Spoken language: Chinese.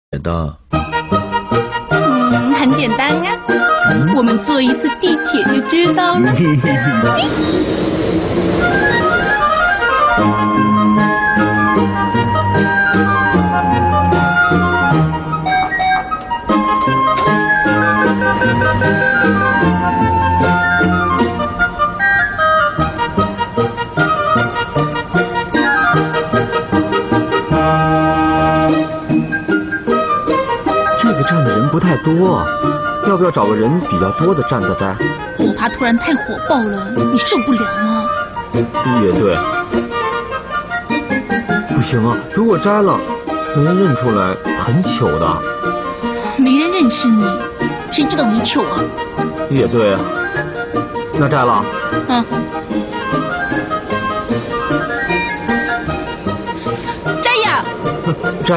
的？ 很简单啊，我们坐一次地铁就知道了。 这个站的人不太多，要不要找个人比较多的站再摘？ 我怕突然太火爆了，你受不了啊。 也对，不行啊，如果摘了，没人认出来，很糗的。 没人认识你，谁知道你糗啊？ 也对啊，那摘了。 摘呀！ 摘。